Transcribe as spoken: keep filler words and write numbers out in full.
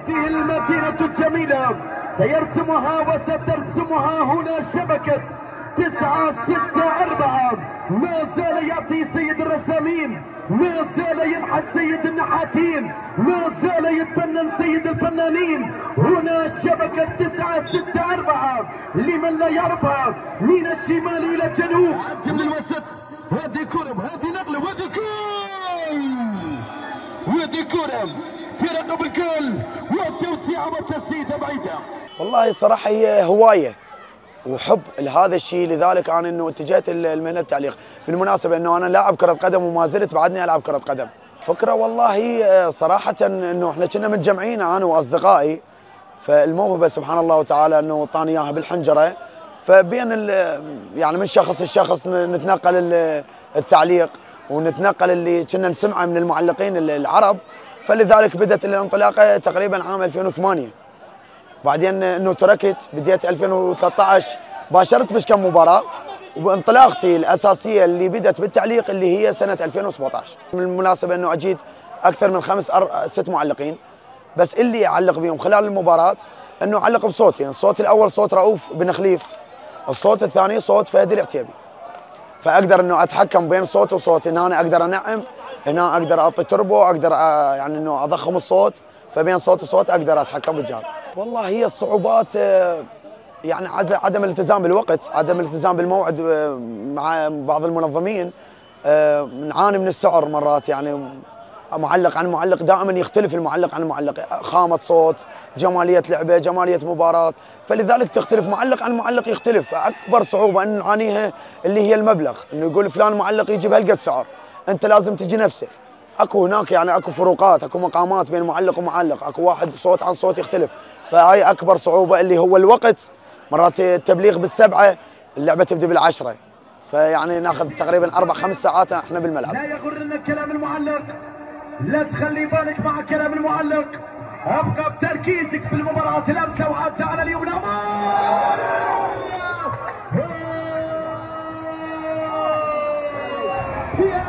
هذه المدينة الجميلة سيرسمها وسترسمها هنا شبكة تسعة ستة أربعة. ما زال يعطي سيد الرسامين، ما زال ينحت سيد النحاتين، ما زال يتفنن سيد الفنانين. هنا شبكة تسعة ستة أربعة لمن لا يعرفها من الشمال إلى الجنوب. من الوسط هذه كرم، هذه نقلة، وهذه كل وهذه كرم في رقم الكل والتوسيع والتسديدة بعيدة. والله صراحة هي هواية وحب لهذا الشيء، لذلك انا انه اتجهت لمهنه التعليق. بالمناسبه انه انا لاعب كره قدم وما زلت بعدني العب كره قدم. فكره والله صراحه انه احنا كنا متجمعين انا واصدقائي، فالموهبه سبحان الله وتعالى انه اعطاني اياها بالحنجره، فبين يعني من شخص لشخص نتنقل التعليق ونتنقل اللي كنا نسمعه من المعلقين العرب. فلذلك بدات الانطلاقه تقريبا عام ألفين وثمانية. بعدين انه تركت، بديت ألفين وثلاثة عشر باشرت بش كم مباراه، وانطلاقتي الاساسيه اللي بدات بالتعليق اللي هي سنه ألفين وسبعطعش. بالمناسبه انه اجيت اكثر من خمس أر... ست معلقين، بس اللي اعلق بهم خلال المباراه انه اعلق بصوتين، يعني الصوت الاول صوت رؤوف بن خليف، الصوت الثاني صوت فهد العتيبي. فاقدر انه اتحكم بين صوت وصوت، ان انا اقدر انعم، هنا اقدر اعطي تربو، اقدر يعني انه اضخم الصوت، فبين صوت وصوت اقدر اتحكم بالجهاز. والله هي الصعوبات يعني عدم الالتزام بالوقت، عدم الالتزام بالموعد مع بعض المنظمين. نعاني من السعر مرات، يعني معلق عن معلق دائما يختلف المعلق عن المعلق، خامة صوت، جمالية لعبة، جمالية مباراة، فلذلك تختلف معلق عن معلق يختلف. اكبر صعوبة ان نعانيها اللي هي المبلغ، انه يقول فلان معلق يجيب هالقد سعر، انت لازم تجي نفسه. اكو هناك يعني اكو فروقات، اكو مقامات بين معلق ومعلق، اكو واحد صوت عن صوت يختلف، فهاي اكبر صعوبة اللي هو الوقت. مرات التبليغ بالسبعة اللعبة تبدي بالعشرة، فيعني ناخذ تقريبا اربع خمس ساعات احنا بالملعب. لا يغرنك كلام المعلق، لا تخلي بالك مع كلام المعلق، ابقى بتركيزك في المباراة الامثلة وحتى على اليمنى. يا